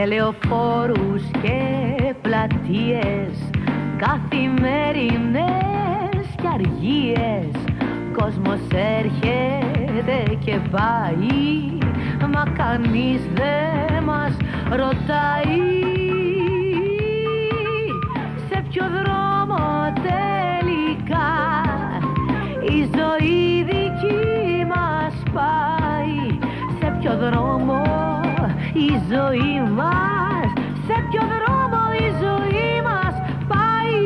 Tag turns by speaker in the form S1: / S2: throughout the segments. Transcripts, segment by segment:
S1: με λεωφόρους και πλατείες, καθημερινές και αργίες. Κόσμος έρχεται και πάει, μα κανείς δεν μας ρωτάει σε ποιο δρόμο τελικά η ζωή δική μας πάει. Σε ποιο δρόμο η ζωή μας, σε ποιο δρόμο η ζωή μας πάει.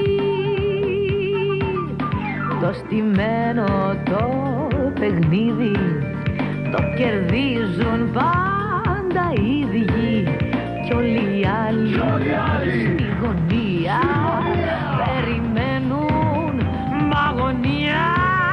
S1: Το στημένο το παιχνίδι το κερδίζουν πάντα οι ίδιοι κι όλοι οι άλλοι στη γωνία περιμένουν μ' αγωνία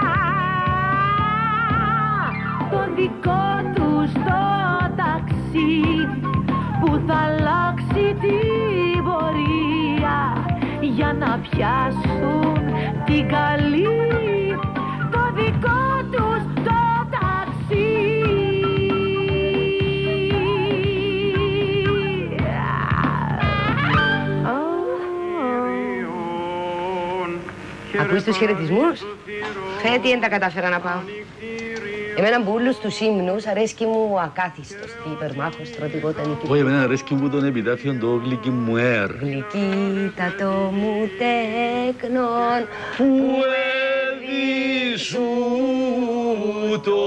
S1: το δικό τους το ταξί που θα αλλάξει την πορεία για να πιάσουν την καλή. Το δικό τους το ταξί.
S2: Ακούεις τους χαιρετισμούς? Φέτη δεν τα κατάφερα να πάω. Εμένα που όλους τους ύμνους αρέσκει μου ο ακάθιστος, τι υπερμάχος στρατηγόταν εκεί.
S3: Όχι, εμένα αρέσκει μου τον επιτάφιον το γλυκί μου έρ.
S2: Γλυκύτατο μου τέκνον
S3: που έδισου το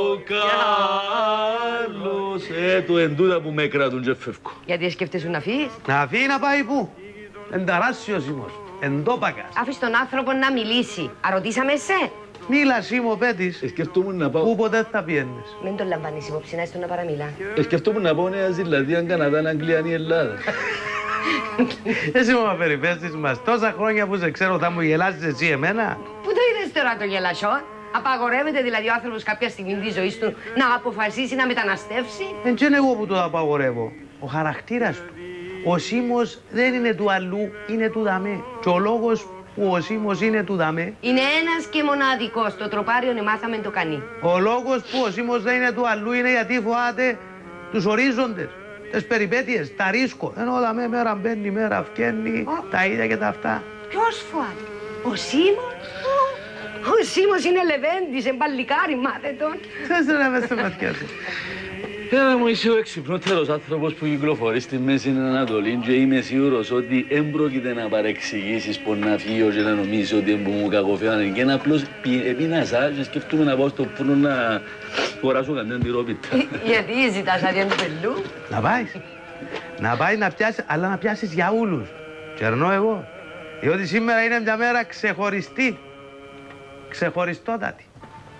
S3: Κάρλος. Το εντούτα που με κράτουν και φεύγω.
S2: Γιατί σκέφτεσαι να φύγεις?
S4: Να φύγει να πάει πού? Ενταράσσιος ημός, εντόπακας.
S2: Άφησε τον άνθρωπο να μιλήσει. Αρωτήσαμε σε.
S4: Μίλα Σίμω Πέτης.
S3: Σκεφτόμουν να πάω...
S4: Πού ποτέ θα πιένες?
S2: Μην τον λαμβάνεις υπόψη, να να παραμιλά.
S3: Σκεφτόμουν να πάω Νέα Ζηλανδία, Καναδά, Αγγλία ή Ελλάδα.
S4: Εσύ μου περιπέστης μας, τόσα χρόνια που σε ξέρω θα μου γελάσεις εσύ εμένα?
S2: Πού το είδες τώρα το γελασό? Απαγορεύεται δηλαδή ο άνθρωπος κάποια στιγμή της ζωής του να αποφασίσει να μεταναστεύσει?
S4: Δεν είναι εγώ που το απαγορεύω. Ο χαρακτήρας του. Ο Σίμος δεν είναι του αλλού, είναι του δαμέ. Και ο λόγος που ο Σίμος είναι του δαμέ...
S2: Είναι ένας και μοναδικός. Το τροπάριον μάθαμε το κανεί.
S4: Ο λόγος που ο Σίμος δεν είναι του αλλού είναι γιατί φοάται τους ορίζοντες, τις περιπέτειες, τα ρίσκο. Ενώ δαμέ μέρα μπαίνει, μέρα φκένει, τα ίδια και τα αυτά.
S2: Ποιος φοάται? Ο Σίμος? Ο Σίμος είναι λεβέντης, εμπαλικάρι, μάθε τον.
S4: Θες να μες στη ματιά σου.
S3: Έλα μου, είσαι ο εξυπνότερος άνθρωπος που κυκλοφορεί στη Μέση Ανατολή και είμαι σίγουρος ότι δεν πρόκειται να παρεξηγήσεις πως να φύγω και να νομίζεις ότι μου κακοφιάνε και να απλώς επίνασα και σκεφτούμε να πάω στο φούρνο να χωράσω καμιά τυρόπιτα.
S2: Γιατί ζητάς άδεια του πελού?
S4: Να πάεις. Να πάει να πιάσεις, αλλά να πιάσεις για όλους. Κερνώ εγώ. Διότι σήμερα είναι μια μέρα ξεχωριστή. Ξεχωριστότατη.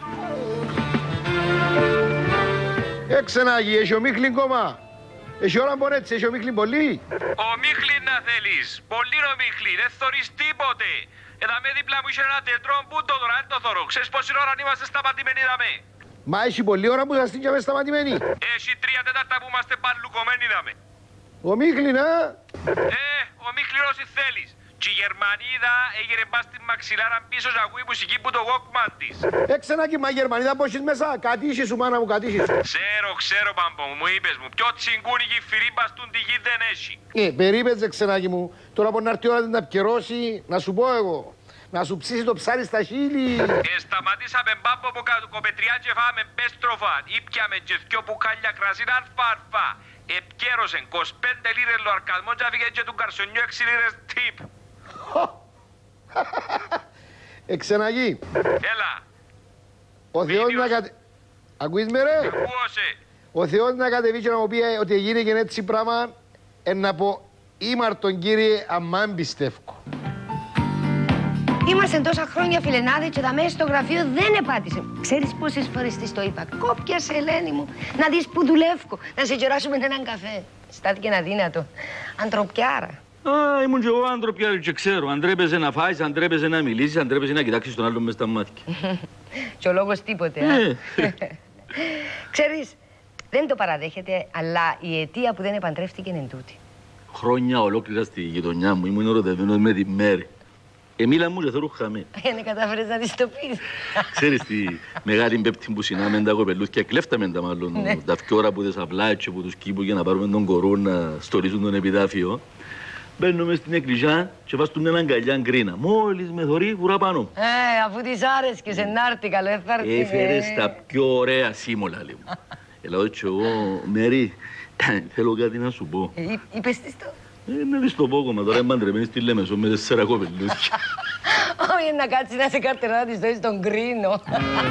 S5: Ξενάγει, έχει ο Μίχλιν κόμμα. Έχει ώρα μπονέτσι, έχει ο Μίχλιν πολύ.
S6: Ο Μίχλιν να θέλεις. Πολύ ο Μίχλιν, δεν θωρείς τίποτε. Εδαμε δίπλα μου είχε ένα τετρό, πού το τώρα, δεν το θωρώ. Ξέρεις πόση ώρα είμαστε σταματημένοι δαμε?
S5: Μα έχει πολλή ώρα που σας την και σταματημένοι.
S6: Έχει 3/4 που είμαστε παλουκωμένοι δαμε.
S5: Ο Μίχλιν, α?
S6: Ο Μίχλιν όσοι θέλεις. Και η Γερμανίδα έγινε πας στην μαξιλάρα πίσω και ακούει μουσική που το Walkman της.
S5: Ξενάκι, μα Γερμανίδα πώς είσαι μέσα, κατήσεις σου μάνα μου, κατήσεις.
S6: Ξέρω Πάμπο μου, είπες μου, πιο τσιγκούνι και φυρίμπα στον τη γη δεν έχει.
S5: Περίπεζε ξενάκι μου, τώρα που να έρθει η ώρα να πιερώσει, να σου πω εγώ. Να σου ψήσει το ψάρι στα χείλη.
S6: Σταματήσαμε Πάμπο από κοπετριά και φάμε πέστροφα. Ήπιαμε και δυο μπουκάλια κρασί αρφα. Επκέρωσεν 25 λίρες λοαρκασμό και αφήγε και του καρσονιού 6 λίρες τύπ.
S5: Ξεναγί.
S6: Έλα.
S5: Ο Θεός να κατεβεί. Ακούεις με ρε.
S6: Ακούωσε.
S5: Ο Θεός να κατεβεί και να μου πει ότι έγινε και έτσι πράγμα. Να πω ήμαρτον κύριε αμάν πιστεύω.
S2: Είμαστε τόσα χρόνια φιλενάδες και τα μέσα στο γραφείο δεν επάτησε. Ξέρεις πόσες φορές της το είπα? Κόπιασε, Ελένη μου, να δεις που δουλεύω, να σε κεράσουμε έναν καφέ. Στάθηκε αδύνατο. Ανθρωπιάρα.
S3: Ήμουν και εγώ ανθρωπιάρη και ξέρω. Αν τρέπεζε να φάεις, αν τρέπεζε να μιλήσεις, αν τρέπεζε να κοιτάξεις τον άλλον μες στα μάτια.
S2: Και ο λόγος τίποτε, Ξέρεις, δεν το παραδέχεται, αλλά η αιτία που δεν επαντρεύτηκε είναι τούτη.
S3: Χρόνια ολόκληρα στη γειτονιά μου ήμουν ερωτευμένος με τη Μέρη. Μίλα μου και θέλω χαμέ.
S2: Δεν κατάφερες να της το πεις.
S3: Ξέρεις τη μεγάλη πέπτη που συνάμε τα κοπελούθια, κλέφταμε τα μάλλον τα δυο ώρα που τις απλά και που τους κήπου για να πάρουμε τον κορό να στολίσουν τον επιτάφιο. Μπαίνουμε στην εκκλησιά και βάζουν έναν αγκαλιά γκρίνα. Μόλις με θωρεί, βουρά πάνω.
S2: Αφού της άρεσκες, ενάρτη καλό, έφερτη.
S3: Έφερες τα πιο ωραία σύμβολα, λέει μου. Ελάω και εγώ, Μέρη, θέλω κάτι να σου πω.
S2: Είπες της το.
S3: Να δεις το πόκομα, τώρα είμαι παντρεμένη στη Λέμεσο με 4 κοπελούθια.
S2: Όχι, να κάτσει να σε καρτερά να της δώσεις τον γκρίνο.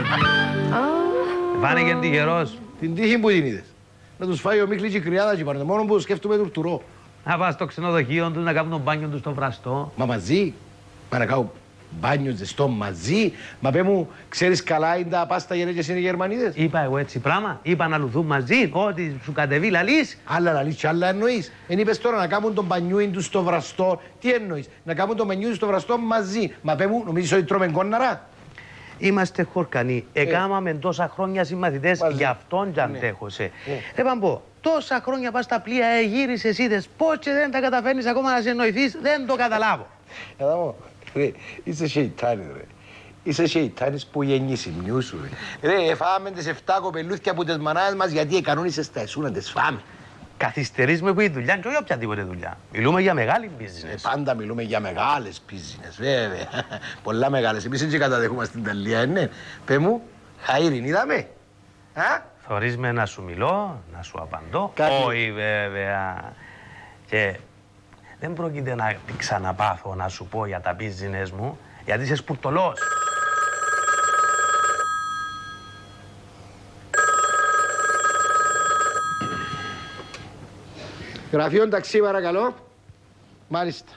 S4: Πάνε και τυχερός.
S5: Την τύχη που την είδες. Να τους φάει ο Μίχλης και η κρυάδα και πάρετε μόνο που σκέφτομαι τουρτουρό.
S4: Να πας στο ξενοδοχείο τους να κάνουν τον μπάνιο τους στο βραστό.
S5: Μα μαζί, μα να κάνω μπάνιο ζεστό μαζί. Μα πέ μου, ξέρεις καλά είναι τα πάστα γενέκες είναι οι Γερμανίδες.
S4: Είπα εγώ έτσι πράγμα, είπα να λουθούν μαζί, ό,τι σου κατεβεί λαλείς.
S5: Άλλα λαλείς και άλλα εννοείς. Εν είπες τώρα να κάνουν τον μπανιούιν τους στο βραστό. Τι εννοείς, να κάνουν τον μπανιούιν στο βραστό μαζί. Μα πέ μου, νομίζεις ότι τρώμε κόναρα.
S4: Είμαστε χορκανοί. Εκάμαμε τόσα χρόνια συμμαθητές, γι' αυτόν κι αντέχωσε. Ρε Παμπό, τόσα χρόνια πας στα πλοία, γύρισες, είδες πώς και δεν τα καταφέρνεις ακόμα να σε εννοηθείς, δεν το καταλάβω.
S5: Εδώ μου, ρε, είσαι σεϊτάνης ρε. Είσαι σεϊτάνης που γεννήσει μνιού σου ρε. Ρε, φάμε τις 7 κοπελούθια από τις μανάδες μας γιατί κανόνισες τα εσού να τις φάμε.
S4: Καθυστερείς με που η δουλειά και όχι οποιαδήποτε δουλειά. Μιλούμε για μεγάλη business.
S5: Πάντα μιλούμε για μεγάλες business, βέβαια. Πολλά μεγάλες. Εμείς δεν καταδεχούμαστε στην Ιταλία, ναι. Πε μου, χαΐριν, είδαμε.
S4: Θωρείς με να σου μιλώ, να σου απαντώ. Όχι βέβαια. Και δεν πρόκειται να ξαναπάθω να σου πω για τα business μου, γιατί είσαι σπουρτολός.
S5: Γραφείο ταξί παρακαλώ. Μάλιστα.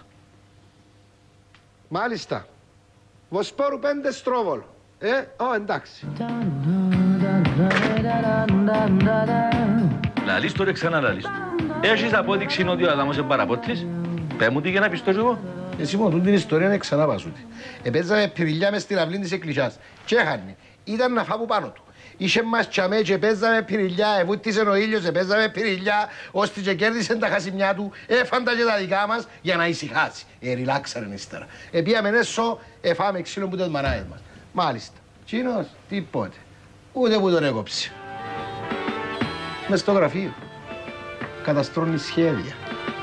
S5: Μάλιστα. Βοσπόρου 5 Στρόβολο. Εντάξει.
S3: Λαλείς τώρα ξαναλαλείς. Έχεις απόδειξη ότι ο Αδάμος είναι παραπότης. Πες μου τι για να πιστώ εγώ.
S5: Εσύ μόνο την ιστορία είναι ξανά πασούτη. Επέζαμε πυριλιά μες στην αυλή της εκκλησιάς. Και έχανε. Ήταν να φάβουν πάνω του. Είχε μας τσαμέ και παίζαμε πυριλιά, εβούτησε ο ήλιος, παίζαμε πυριλιά, ώστε και κέρδισε τα χασιμιά του, έφαντα και τα δικά μας για να ησυχάσει. Ριλάξαρεν ύστερα. Επίαμε έσω, εφάμε ξύλο που τις μανάδες μας. Μάλιστα. Τσίνος, τίποτε. Ούτε που τον έκοψε. Μες στο γραφείο. Καταστρώνει σχέδια.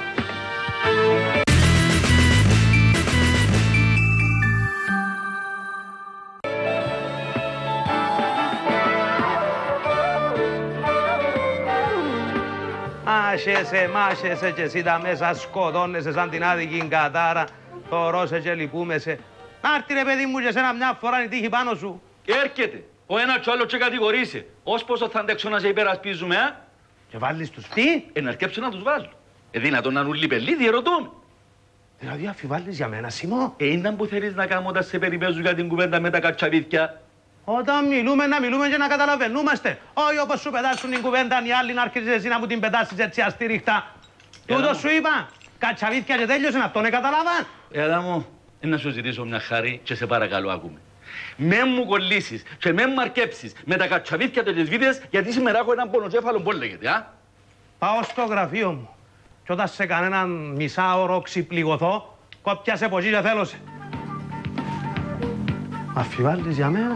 S4: Μάσεσαι και εσύ τα μέσα σκοτώνεσαι σαν την άδικη κατάρα. Θωρώσαι και λυπούμεσαι. Να έρθει ρε παιδί μου και σένα μια φορά η τύχη πάνω σου.
S3: Και έρχεται. Ο ένας και ο άλλος και κατηγορείσαι. Ως πόσο θα αντέξω να σε υπερασπίζουμε,
S4: Και βάλεις τους τι?
S3: Να αρκέψω να τους βάλω. Δυνατόν να νουλεί πελίδι, ερωτώ με.
S4: Δηλαδή αφιβάλλεις για μένα, Σιμώ.
S3: Ήταν που θέλεις να κάνω όταν σε περιπέζουν για την κουβέντα με τα κατσαβίδια.
S4: Όταν μιλούμε, να μιλούμε και να καταλαβαίνούμαστε. Όχι όπως σου πετάσουν την κουβέντα, οι άλλοι να αρχίσεις εσύ να μου την πετάσεις έτσι αστήριχτα. Τούτο σου είπα. Κατσαβίδια και τέλειωσε, αυτόν καταλάβαν.
S3: Αδάμο, να σου ζητήσω μια χάρη και σε παρακαλώ άκουμε. Με μου κολλήσεις και με μου αρκέψεις με τα κατσαβίδια και τις βίδες, γιατί σήμερα έχω έναν πονοκέφαλο που λέγεται,
S4: Πάω στο γραφείο μου. Και όταν σε κανέναν μισάωρο ξυπληγωθώ, κόπιασε από εκεί και θέλωσε. Αφιβάλλεις για μένα.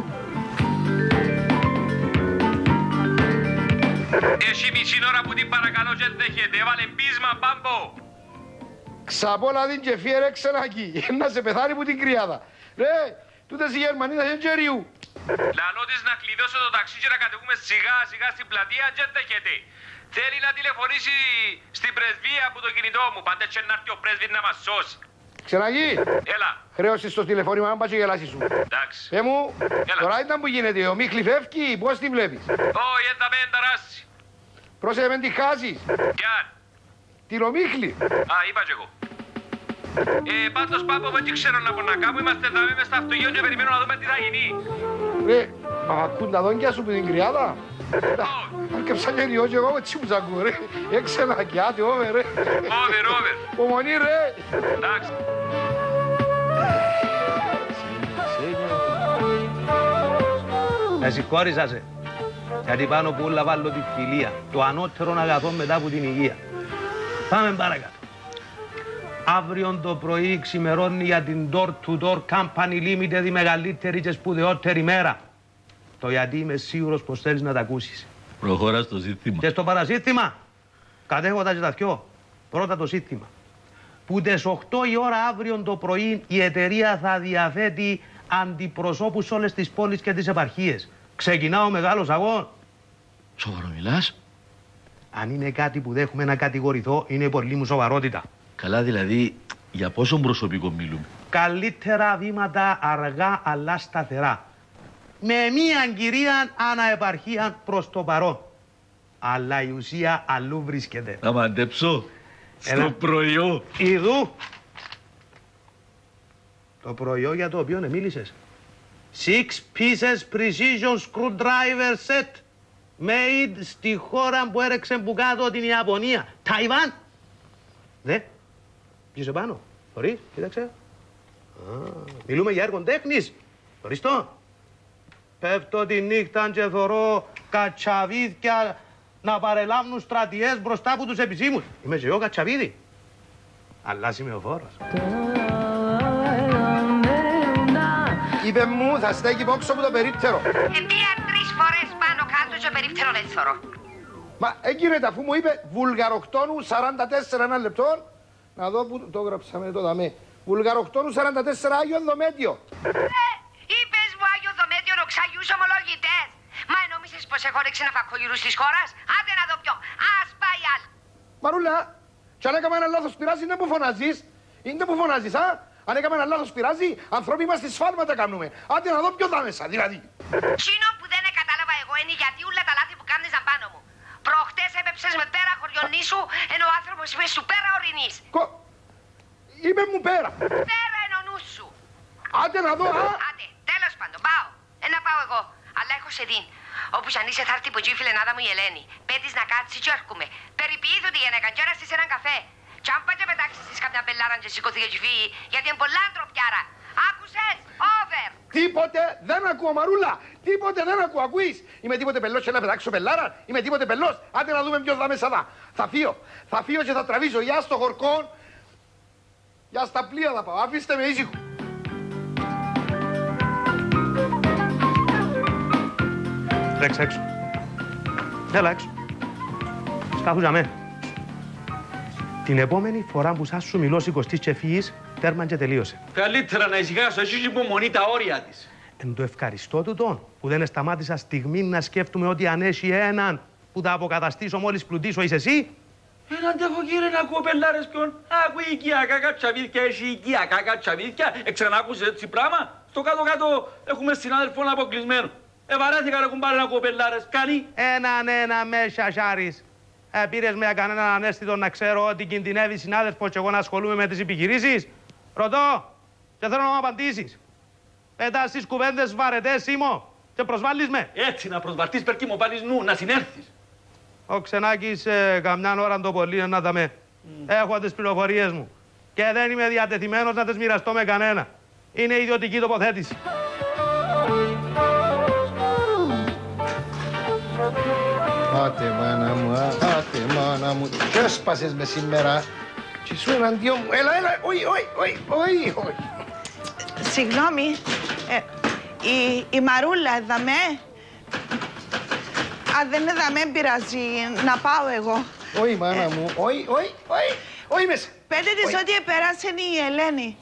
S6: Έχει μισή ώρα που την παρακαλώ και δέχεται. Έβαλε πείσμα, Πάμπο.
S5: Ξαπόλαδιν και φιέρε ξενακί. Να σε πεθάνει που την κρυάδα. Ρε, τούτες οι Γερμανοί θα είναι τζεριού.
S6: Λαλό της να κλειδώσω το ταξί και να κατεβούμε σιγά σιγά στην πλατεία και δέχεται. Θέλει να τηλεφωνήσει στην πρεσβεία από το κινητό μου. Πάντε και να έρθει ο πρέσβης να μας σώσει.
S5: Ξενακί.
S6: Έλα.
S5: Χρέωσες στο τηλεφώνημα, αν πας και γελάσεις σου.
S6: Εντάξει.
S5: Μου,
S6: έλα.
S5: τώρα ήταν που γίνεται. Ο Μίχλη φεύγει, πώς τη βλέπεις.
S6: Όχι, δεν θα με ενταράσει.
S5: Πρόσεχε με τη χάσεις.
S6: Ποιαν.
S5: Την ο Μίχλη.
S6: Α, είπα και εγώ. Πάντως Πάμπο, δεν ξέρω να μπορώ να κάνω. Είμαστε εδώ μες στο αυτοκίνητο και περιμένω να δούμε τι θα γίνει.
S5: Ρε, μα ακούν τα δόντια σου που την κρυάδα. Αρκεψα και ριώ και εγώ με τσι που σ' ακούω ρε. Έξενα και άτε over ρε.
S6: Over.
S5: Ομονή ρε.
S6: Εντάξει.
S4: Με συγχώρησα σε. Γιατί πάνω που όλα βάλω τη φιλία. Το ανώτερο αγαθό μετά από την υγεία. Πάμε παρακάτω. Αύριο το πρωί ξημερώνει για την door-to-door company limited η μεγαλύτερη και σπουδαιότερη μέρα. Το γιατί είμαι σίγουρος πως θέλεις να τα ακούσεις.
S3: Προχώρα στο ζήτημα.
S4: Και στο παραζήτημα, κατέχοντα και τα δυο. Πρώτα το ζήτημα. Που τις 8 η ώρα αύριο το πρωί η εταιρεία θα διαθέτει αντιπροσώπους σε όλες τις πόλεις και τις επαρχίες. Ξεκινά ο μεγάλος αγών.
S3: Σοβαρό μιλάς?
S4: Αν είναι κάτι που δέχομαι να κατηγορηθώ, είναι πολύ μου σοβαρότητα.
S3: Καλά, δηλαδή, για πόσο προσωπικό μιλούμε?
S4: Καλύτερα βήματα αργά αλλά σταθερά. Με μία κυρία αναεπαρχία προς το παρόν. Αλλά η ουσία αλλού βρίσκεται.
S3: Να μαντέψω. Στο προϊόν.
S4: Ιδού. Το προϊόν για το οποίο μίλησες. 6 pieces precision screwdriver set. Made στη χώρα που έρεξε που κάτω την Ιαπωνία. Ταϊβάν. Ναι. Πήγε πάνω. Θωρείς, κοίταξε. Μιλούμε για έργο τέχνης. Θωρείς το. Πέφτω τη νύχτα και θωρώ κατσαβίδια να παρελάμβνουν στρατιές μπροστά από τους επισήμους. Είμαι και εγώ κατσαβίδι. Αλλά είμαι ο φόρος.
S5: Είπε μου, θα στέκει υπόψη από το περίπτερο.
S2: Επία 3 φορές πάνω κάτω και ο περίπτερο δεν θωρώ.
S5: Μα έγκυρεται αφού μου είπε βουλγαροκτόνου 44 ένα λεπτό. Να δω που το έγραψαμε το δαμέ. Βουλγαροκτόνου 44 Άγιο Δομέτιο.
S2: Είπες μου Άγιο Δομέτιο ροξαγιούς ομολογητές. Μα νόμισες πως έχω ρίξει ένα φακογυρούς της χώρας. Άντε να δω πιο. Ας πάει άλλο.
S5: Μαρούλα, κι αν έκαμε ένα λάθος πειράζει, είναι που φωνάζεις. Είναι που φωνάζεις, α. Αν έκαμε ένα λάθος πειράζει, ανθρώποι είμαστε σφάλματα κάνουμε. Άντε να δω πιο δάμεσα, δηλαδή.
S2: Τσίνο που δεν κατάλαβα εγώ είναι γιατί όλα τα λάθη που κάνεις πάνω μου. Προχτές έπεψες με πέρα χωριονή σου, ενώ ο άνθρωπος είπε σου πέρα ορεινής.
S5: Είπε μου πέρα.
S2: Πέρα εν ο νους σου.
S5: Άντε να δω, α.
S2: Άντε, τέλος πάντων, πάω. Να πάω εγώ. Αλλά έχω σε δίν. Όπου αν είσαι θα έρθει που η φιλενάδα μου η Ελένη. Πέτεις να κάτσει και έρχομαι. Περιποιήθω τη γυναίκα και όρασες έναν καφέ. Κι αν πάει και πετάξεις της κάποια μπελάρα και σηκωθεί και φύγει, γιατί είναι πολλά ντροπιάρα. Άκουσες, over.
S5: Τίποτε δεν ακούω, Μαρούλα. Τίποτε δεν ακούω, ακούεις. Είμαι τίποτε πελός και να πετάξω πελάρα. Είμαι τίποτε πελός. Άντε να δούμε ποιος θα μέσα δά. Θα φύγω και θα τραβήσω. Γεια στο χορκόν. Γεια στα πλοία θα πάω. Αφήστε με ήσυχο.
S4: Τρέξε έξω. Έλα έξω. Σκάφου για μέ. Την επόμενη φορά που σας σου μιλώ σηκωστείς και φύγεις, τέρμαν και τελείωσε.
S3: Καλύτερα να ησυχάσω, εσύ υπομονή τα όρια της.
S4: Εν το ευχαριστώ του τον, που δεν σταμάτησα στιγμή να σκέφτομαι ότι αν έχει έναν που θα αποκαταστήσω μόλις πλουτίσω είσαι εσύ.
S3: Αντέχω κύριε να ακούω πελάρες ποιον. Άκου οικιακά κατσαβίδια, έχει οικιακά κατσαβίδια. Ξανάκουσες έτσι πράγμα. Στο κάτω-κάτω έχουμε συνάδελφο αποκλεισμένο. Βαρέθηκα να κουμπάρε να ακούω πελάρες. Κάνει.
S4: Έναν με σασάρις. Πήρες με κανέναν ανέστητο να ξέρω ότι κινδυνεύει συνάδελφος και εγώ να ασχολούμαι με τις επιχειρήσεις. Ρωτώ και θέλω να μου απαντήσεις. Πετάς τις κουβέντες βαρετές, Σίμω, και προσβάλλεις με.
S3: Έτσι να προσβαρτείς περκεί μου πάλεις νου, να συνέρθεις.
S4: Ο Ξενάκης καμιά ώρα το πολύ να τα με. Έχω τις πληροφορίες μου και δεν είμαι διατεθειμένος να τις μοιραστώ με κανένα. Είναι ιδιωτική τοποθέτηση.
S5: Άτε μάνα μου, άτε μάνα μου. Τι έσπασες με σήμερα. Και σου εναντίον μου. Έλα, όχι.
S7: Συγγνώμη, η Μαρούλα εδαμέ. Αν δεν εδαμέ πειράζει, να πάω εγώ.
S5: Όχι μάνα μου, όχι μέσα.
S7: Πέντε της ότι επέρασε η Ελένη.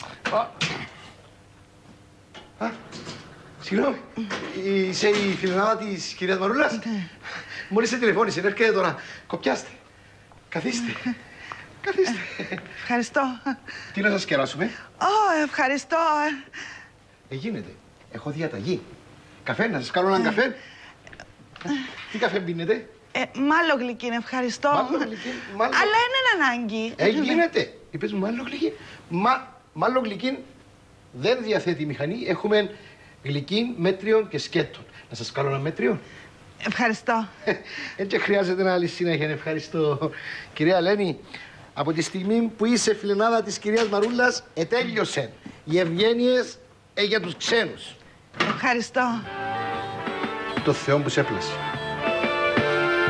S5: Συγγνώμη, είσαι η φιλενάδα της κυρίας Μαρούλας. Μόλις σε τηλεφώνησε, έρχεται τώρα. Κοπιάστε. Καθίστε.
S7: Ευχαριστώ.
S5: Τι να σας κεράσουμε.
S7: Ευχαριστώ.
S5: Γίνεται. Έχω διαταγή. Καφέ, να σας κάνω έναν καφέ. Τι καφέ πίνετε.
S7: Μάλλον γλυκή, ευχαριστώ. Αλλά είναι ανάγκη.
S5: Γίνεται. Είπες μου μάλλον γλυκή. Μάλλον γλυκή δεν διαθέτει μηχανή. Έχουμε γλυκή, μέτριον και σκέτον. Να σας κάνω ένα μέτριο.
S7: Ευχαριστώ.
S5: Έτσι χρειάζεται να άλλη συνέχεια. Ευχαριστώ. Κυρία Ελένη, από τη στιγμή που είσαι φιλενάδα της κυρίας Μαρούλας, ετέλειωσαν οι ευγένειες για τους ξένους.
S7: Ευχαριστώ.
S5: Το Θεό που σε έπλασε.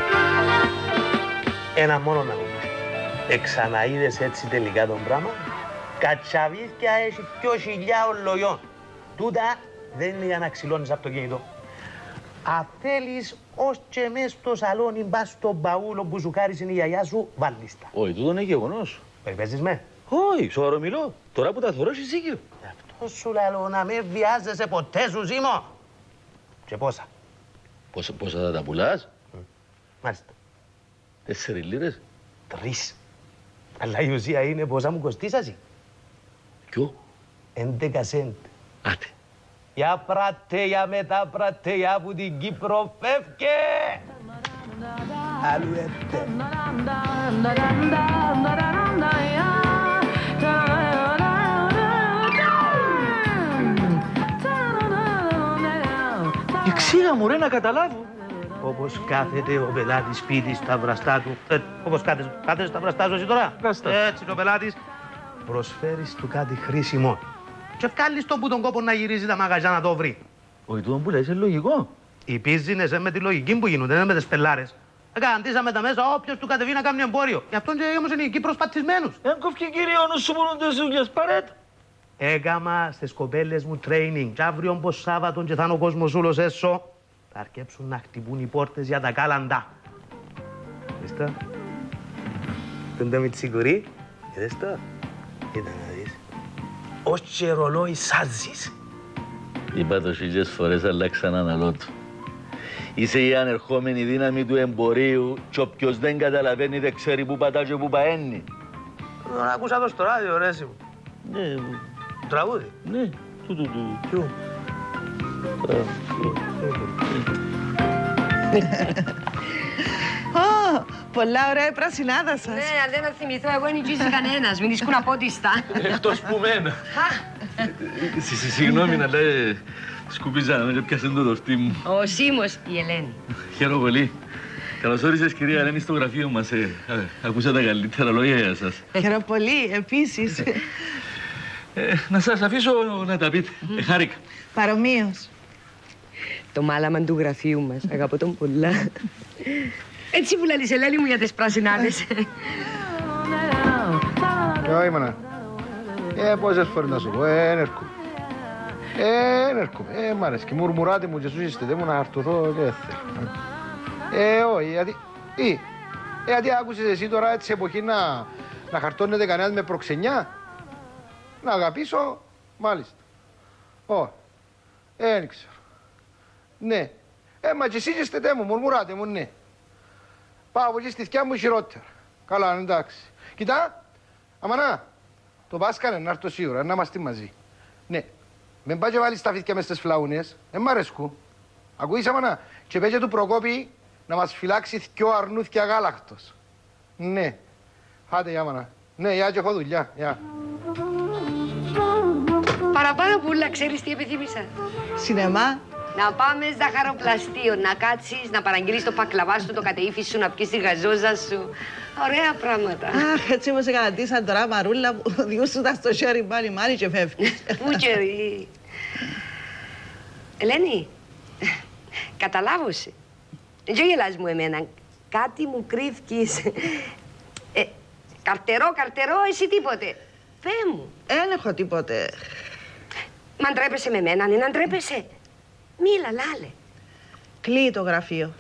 S4: Ένα μόνο να μου πεις. Εξαναείδες έτσι τελικά τον πράγμα. Κατσαβίθια έχει 2.000 λογιών. Τούτα δεν είναι για να ξυλώνεις αυτοκίνητο. Αν θέλεις, ως και μες στο σαλόνι μπας στο μπαούλο που σου χάρισε η γιαγιά σου, βάλεις τα.
S3: Όχι, τούτο είναι γεγονός.
S4: Παίζεις με.
S3: Όχι, σοβαρό μιλώ. Τώρα που τα θωρώ έχεις δίκιο.
S4: Αυτό σου λέω να μην βιάζεσαι ποτέ σου, Ζήμο. Και πόσα.
S3: Πόσα θα τα πουλάς?
S4: Μάλιστα.
S3: 4 λίρες.
S4: 3. Αλλά η ουσία είναι πόσα μου κοστίσασαι.
S3: Ποιο?
S4: 11 σέντ.
S3: Άτε.
S4: Για πρατέια με τα πρατέια που την Κύπρο φεύγε. Αλλού έπτε.
S3: Εξήγα μου ρε να καταλάβω.
S4: Όπως κάθεται ο πελάτης σπίτι στα βραστά του. Όπως κάθεται στα βραστά σου εσύ τώρα. Έτσι ο πελάτης. Προσφέρεις του κάτι χρήσιμο. Και βγάλεις τον που τον κόπο να γυρίζει τα μαγαζιά να το βρει.
S3: Όχι, τούτο που λες είναι λογικό.
S4: Οι πίζινες με τη λογική που γίνονται, δεν με τις πελάρες. Καντήσαμε τα μέσα όποιος του κατεβεί να κάνει εμπόριο. Γι' αυτόν και όμως είναι εκεί προσπατισμένους.
S3: Κόφκε κύριε όνος σου μπορούν τις δουλειές, παρέτ.
S4: Έκαμα στις κοπέλες μου training. Κι αύριο πως Σάββατον και θα είναι ο κόσμος ούλος έσω. Θα αρκέψουν να χτυπούν οι πόρτες για τα κάλαντα. Δες το. Τον το μητσικουρί. Δες το. Κοίτα να δεις. Ως και ρολόι σάζεις.
S3: Είπα το 1000 φορές, αλλά ξαναναλώ του. Είσαι η ανερχόμενη δύναμη του εμπορίου και όποιος δεν καταλαβαίνει δεν ξέρει που πατά και που παένει.
S4: Τον άκουσα εδώ στο ράδιο, ρε εσύ μου.
S3: Ναι,
S4: Τραγούδι.
S3: ναι, τούτου.
S4: Ποιο.
S7: Πολλά ωραία η πρασινάδα σας.
S2: Ναι, αν δεν θα θυμηθώ, εγώ δεν νοικήσει κανένας. Μην ισκούν απότιστα.
S3: Εκτός που μένα. Συγγνώμη, αλλά σκουπίζαμε και πιάσε το δορτί μου.
S2: Ο Σίμος, η Ελένη.
S3: Χαίρομαι πολύ. Καλώς όρισες, κυρία Ελένη, στο γραφείο μας. Ακούσα τα καλύτερα λόγια για σας.
S7: Χαίρομαι πολύ, επίσης.
S3: Να σας αφήσω να τα πείτε. Χάρηκα.
S7: Παρομοίως.
S2: Το μάλαμα του γραφείου μας. Αγαπώ τον πολλά. Έτσι που λαλείς, Ελένη μου, για τις πράσινάδες.
S5: Όχι, μάνα. Πόσες φορές να σου πω, έρχομαι. Έρχομαι. Μ' αρέσει και μουρμουράτε μου και σου ζήστετε μου να χαρτωθώ και δεν θέλω. Όχι, γιατί άκουσες εσύ τώρα έτσι εποχή να χαρτώνεται κανένας με προξενιά. Να αγαπήσω, μάλιστα. Όχι, δεν ξέρω. Ναι. Μα και εσείς είστε μου, μουρμουράτε μου, ναι. Πάω από εκεί στη θκιά μου χειρότερα. Καλά, εντάξει. Κοιτά, αμανά, το Πάσκανε να έρθω σίγουρα, να είμαστε μαζί. Ναι. Μην πάει και βάλεις τα φύθια μες στις φλαούνες, μ' αρέσκου. Ακούεις, αμανά, και πέτσε του Προκόπη να μας φυλάξει 2 αρνούθια γάλακτος. Ναι. Άντε, γεια, αμανά. Ναι, γεια και έχω δουλειά, γεια.
S2: Παραπάνω πουλά, ξέρεις τι επιθυμήσα.
S7: Σινεμά.
S2: Να πάμε ζαχαροπλαστείο, να κάτσεις, να παραγγείλεις το πακλαβά σου, το κατεΐφι σου, να πιεις τη γαζόζα σου. Ωραία πράγματα.
S7: Αχ, έτσι μου σε κατατήσαν τώρα, Μαρούλα, που διούσου τα στο χέρι πάλι μάρι και φεύγεις.
S2: Πού καιρή. Ελένη, καταλάβωσε. Δεν γελάς μου εμένα. Κάτι μου κρύφκεις. Καρτερό, εσύ τίποτε. Πέ μου.
S7: Δεν έχω τίποτε.
S2: Μα ντρέπεσαι με μένα, ναι, να ντρέπεσαι. Μίλα, λάλε.
S7: Κλείει το γραφείο.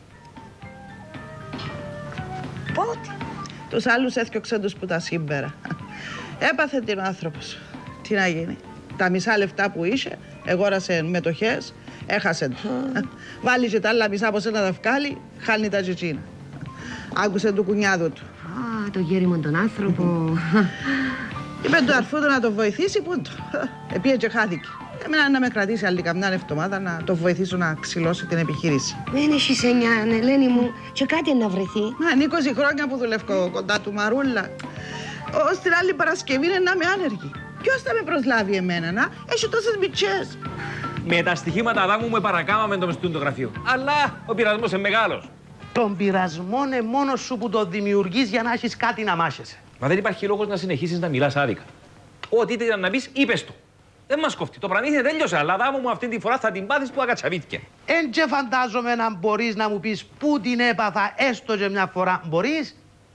S2: Πότε?
S7: Τους άλλους έθιωξαν τους που τα σήμερα. Έπαθε την ο άνθρωπος. Τι να γίνει. Τα μισά λεφτά που είχε, εγόρασε μετοχές, έχασε. Βάλει και τα άλλα μισά από σένα τα βγάλει, χάνει τα τζιτσίνα. Άκουσε του κουνιάδου του.
S2: Α, το γέριμο τον άνθρωπο.
S7: Είπε του αρφού του να το βοηθήσει, πού το. Επίε και χάθηκε. Εμένα να με κρατήσει άλλη καμιά εβδομάδα να το βοηθήσω να ξυλώσει την επιχείρηση.
S2: Δεν έχεις εννιά, Ελένη μου, και κάτι να βρεθεί.
S7: Μα είναι 20 χρόνια που δουλεύω κοντά του, Μαρούλα. Ως την άλλη Παρασκευή είναι να είμαι άνεργη. Ποιος θα με προσλάβει εμένα, να έχει τόσες μητσές.
S6: Με τα στοιχήματα δάμου με παρακάμαμε το μεστούν το γραφείο. Αλλά ο πειρασμός είναι μεγάλος.
S4: Τον πειρασμό είναι μόνος σου που το δημιουργείς για να έχεις κάτι να μάχεσαι.
S6: Μα δεν υπάρχει λόγος να συνεχίσεις να μιλάς άδικα. Ό,τι ήταν να πεις, είπες το. Δεν μας κόφτει. Το πράγμα τέλειωσε, αλλά δάμου μου αυτή τη φορά θα την πάθεις που αγκατσαβήθηκε.
S4: Εν και φαντάζομαι να μπορείς να μου πεις πού την έπαθα έστω και μια φορά. Μπορείς?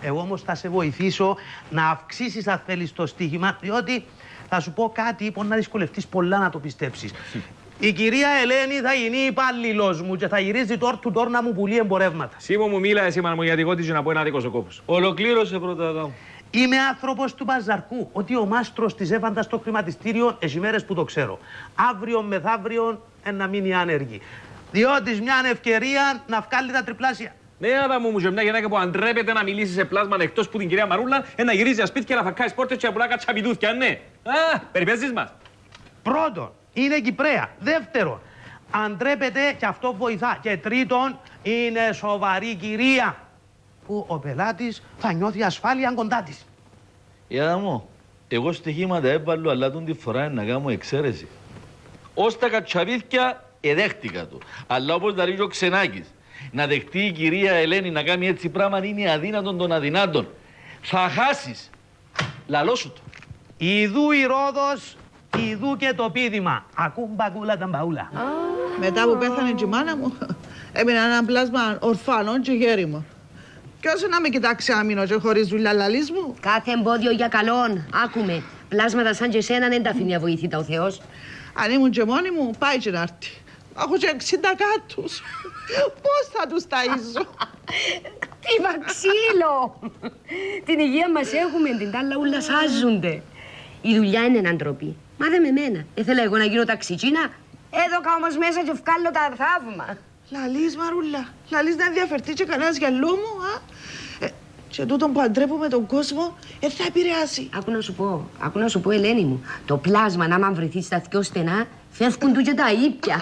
S4: Εγώ όμως θα σε βοηθήσω να αυξήσεις αν θέλεις το στοίχημα, διότι θα σου πω κάτι που να δυσκολευτείς πολλά να το πιστέψεις. Η κυρία Ελένη θα γίνει υπάλληλος μου και θα γυρίζει τώρα του τώρα να μου πουλεί εμπορεύματα.
S6: Σίμω μου μίλα εσύ μάνα μου γιατί εγώ να πω ένα δίκος ο κόπος.
S3: Ολοκλήρωσε πρώτα εδώ.
S4: Είμαι άνθρωπος του Παζαρκού. Ότι ο μάστρος της έβαντα στο χρηματιστήριο, έχει μέρες που το ξέρω. Αύριο μεθαύριο να μείνει άνεργη. Διότι μια ευκαιρία να βγάλει τα τριπλάσια.
S6: Ναι, Αδάμου μου, και μια γυναίκα που αντρέπεται να μιλήσει σε πλάσμα εκτός που την κυρία Μαρούλα, να γυρίζει σπίτι και να φακάει σπόρτες και να πουλά κατσαπιδούθια, ναι. Α, περιπέζεις μας.
S4: Πρώτον, είναι Κυπραία. Δεύτερον, αντρέπεται και αυτό βοηθά. Και τρίτον, είναι σοβαρή κυρία που ο πελάτης θα νιώθει ασφάλεια κοντά της.
S3: Για μου, εγώ στοιχήματα έβαλω, αλλά τον τη φορά να κάνω εξαίρεση. Ως τα κατσαβίδια εδέχτηκα του. Αλλά όπως τα ρίχνει ο Ξενάκης, να δεχτεί η κυρία Ελένη να κάνει έτσι πράγμα είναι αδύνατον των αδυνάτων. Θα χάσεις. Λαλό σου το.
S4: Ιδού η Ρόδος, ιδού και το πίδημα. Ακούν μπακούλα τα μπαούλα.
S7: Μετά που πέθανε και η μάνα μου, έμεινα ένα πλάσμα ορφάνων και γέριμων. Κι όσο να με κοιτάξει άμυνο και χωρίς δουλειά λαλής μου.
S2: Κάθε εμπόδιο για καλόν. Άκουμε. Πλάσματα σαν και εσένα δεν τα αφήνει αβοηθήτα ο Θεός.
S7: Αν ήμουν και μόνη μου, πάει και να έρθει. Έχω και 60 κάτους. Πώς θα τους ταΐζω.
S2: Χτύπα ξύλο. Την υγεία μας έχουμε, την τάλα ούλα σάζονται. Η δουλειά είναι έναν τροπή. Μα δε με μένα. Ήθελα εγώ να γίνω ταξιτσίνα. Έδωκα όμως μέσα και βγάλω τα θαύμα.
S7: Λαλής, Μαρούλα. Λαλής να ενδιαφερθεί και κανένας γυαλό μου, και τούτον που αντρέπω τον κόσμο, θα επηρεάσει.
S2: Άκου να σου πω, Ελένη μου. Το πλάσμα, να μ' βρεθεί στα δυο στενά, φεύγουν του και τα ύπια.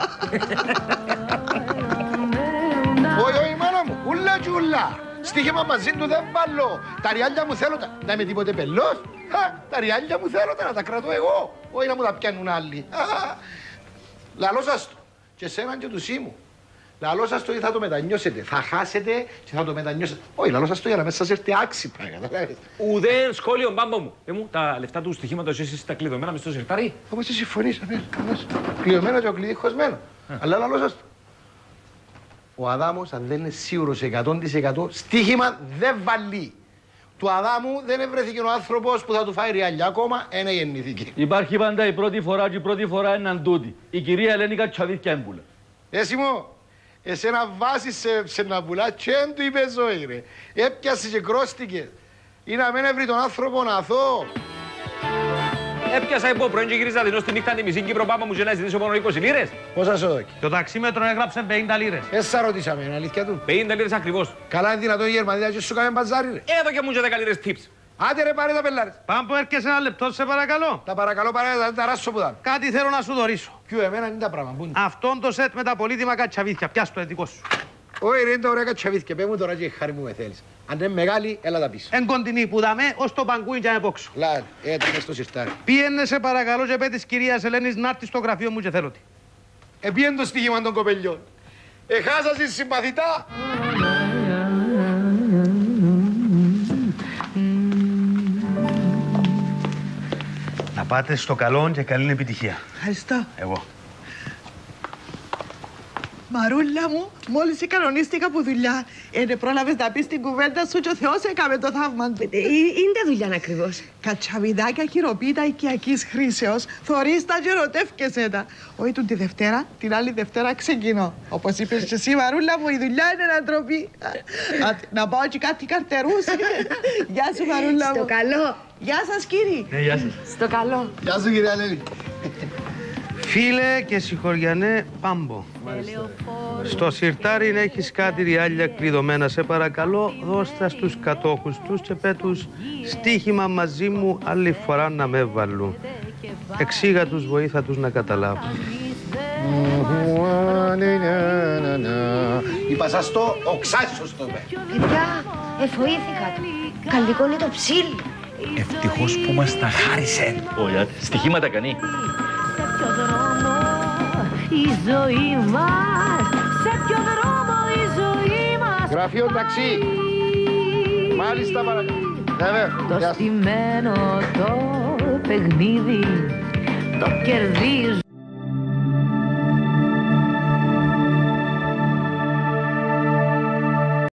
S5: Όχι, μάνα μου, ούλα και ούλα. Στοίχημα μαζί του δεν βάλω. Τα ριάλια μου θέλω, να είμαι τίποτε πελός. Τα ριάλια μου θέλω να τα κρατώ εγώ. Όχι να μου τα πιάνουν άλλοι. Λαλό σας το. Και σέναν και του Σίμου. Λαλό σας το ή θα το μετανιώσετε. Θα χάσετε και θα το μετανιώσετε. Όχι, λαλό σας το για να μέσα σας έρθει άξιπα.
S6: Ουδέν σχόλιο, μπάμπο μου. Τα λεφτά του στοιχήματος εσείς τα κλειδωμένα μες στο σιρτάρι.
S5: Όπως εσύ συμφωνήσατε, καλώς. Κλειδωμένο και ο κλειδί χωσμένο. Αλλά λαλό σας το. Ο Αδάμος, αν δεν είναι σίγουρος 100% στοίχημα δεν βάλει. Του Αδάμου δεν ευρέθηκε ο άνθρωπος που θα του φάει ριάλια. Ακόμα ένα γεννήθηκε.
S3: Υπάρχει πάντα η πρώτη φορά και η πρώτη φορά έναν τούτη. Η κυρία Ελένη Κατσαβίδια έμπουλα.
S5: Εσύ μου, εσένα βάζεις σε να πουλά και εν του είπε ζωή ρε. Έπιασε και κρόστηκε. Ή να μην έβρει τον άνθρωπο να θώ.
S6: Έπιασα εγώ πρωί και γύριζα δεινό στη νύχτα τη μισή Κύπρο πάμα μου και να ζητήσω μόνο 20 λίρες.
S5: Πόσα σου δόκει.
S4: Το ταξίμετρο έγραψε 50 λίρες.
S5: Εσά ρωτήσαμε, είναι αλήθεια του.
S6: 50 λίρες ακριβώς.
S5: Καλά είναι δυνατόν η Γερμανία και σου κάνει μπαζάρι ρε.
S6: Έδω και μου και 10 λίρες tips.
S5: Άντε ρε πάρε τα πελάρες.
S4: Πάμπο, έρχεσαι ένα λεπτό, σε παρακαλώ.
S5: Τα παρακαλώ πάρε τα ράσω που δάμε.
S4: Κάτι θέλω να σου δωρήσω.
S5: Ποιο εμένα είναι τα πράγματα.
S4: Αυτόν το σετ με τα πολύτιμα κατσαβίδια. Πιάσ' το δικό σου.
S5: Όχι ρε είναι τα ωραία κατσαβίδια. Πες μου τώρα και χάρη μου με θέλεις. Αν είναι μεγάλη, έλα τα πίσω.
S4: Εν κοντινή που δαμε ως το παγκούιν και ανεπόξω.
S5: Λάδι, έτσι μες στο σιρτάρι.
S4: Πήγαινε σε παρακαλώ και πέ της κυρίας Ελένης να έρθει στο γραφείο μου και θέλω τη.
S5: Επίεν το στοίχημα των κοπελιών. Εχάσασες συμπαθητά.
S4: Να πάτε στο καλό και καλή επιτυχία.
S7: Ευχαριστώ.
S4: Εγώ.
S7: Μαρούλα μου, μόλις κανονίστηκα από δουλειά. Πρόλαβες να πεις την κουβέντα σου και ο Θεός έκαμε το θαύμα του.
S2: Είναι δουλειά ακριβώς.
S7: Κατσαβιδάκια χειροποίητα οικιακής χρήσεως, θωρείς τα και ερωτεύκεσαι τα. Όχι τη Δευτέρα, την άλλη Δευτέρα ξεκινώ. Όπως είπες και εσύ, Μαρούλα μου, η δουλειά είναι να ντροπή. Να πάω και κάτι καρτερούς. Γεια σου, Μαρούλα μου.
S2: Στο καλό.
S7: Γεια σας, κύριοι.
S3: Ναι, γεια σας.
S2: Στο καλό.
S5: Γεια σου κυρία Ελένη.
S4: Φίλε και συγχωριανέ Πάμπο. Στο σιρτάρι έχεις κάτι ριάλια κλειδωμένα. Σε παρακαλώ δώστα στους κατόχους τους και πέ τους στοίχημα μαζί μου άλλη φορά να με βάλουν. Εξήγα τους, βοήθα τους να καταλάβουν.
S5: Είπα σας το, οξάσιος το είπε.
S2: Παιδιά, εφοήθηκα. Καλλικό είναι το ψήλ.
S6: Ευτυχώς που μας τα χάρισε.
S3: Όχι, στοιχήματα κανεί.
S1: Σε ποιο δρόμο η ζωή μας, σε ποιο δρόμο η ζωή μας.
S5: Γραφείο ταξί. Μάλιστα παρακαλώ.
S1: Το στημένο το παιχνίδι το κερδίζω.